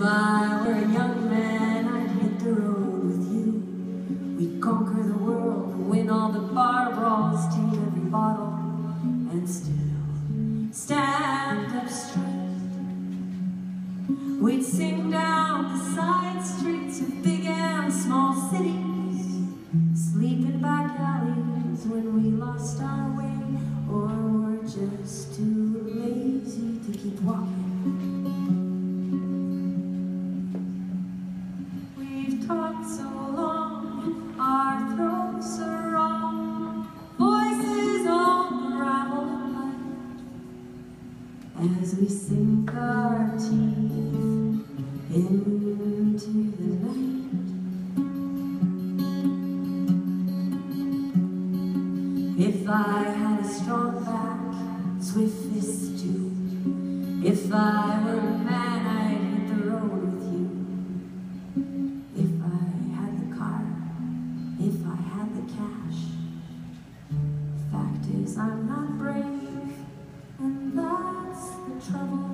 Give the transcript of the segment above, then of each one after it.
I were a young man, I'd hit the road with you. We'd conquer the world, win all the bar brawls, take every bottle, and still stand up straight. We'd sing down the side streets of big and small cities, sleep in back alleys when we lost our way, or were just too lazy to keep walking. We've talked so long, our throats are wrong, voices all gravel and light, as we sink our teeth into the night. If I had a strong back, swift fists too. If I were a man, I'd hit the road with you. If I had the car, if I had the cash. Fact is, I'm not brave, and that's the trouble.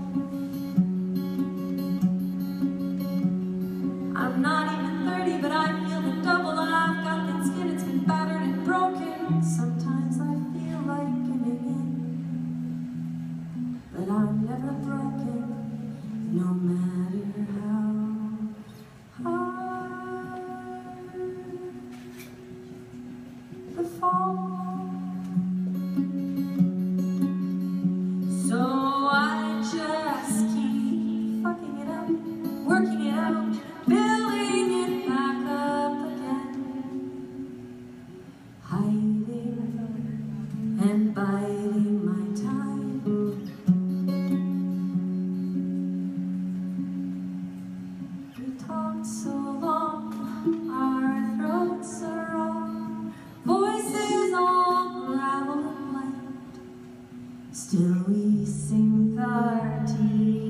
I'm not even 30, but I feel the double. I've got thin skin, it's been battered and broken. Sometimes I feel like giving in, but I'm never broken, no matter how hard the fall. So I just keep fucking it up, working it out, building it back up again, hiding and biding my time. We talked so long, our throats are wrong, voices all gravel and light, still we sink our teeth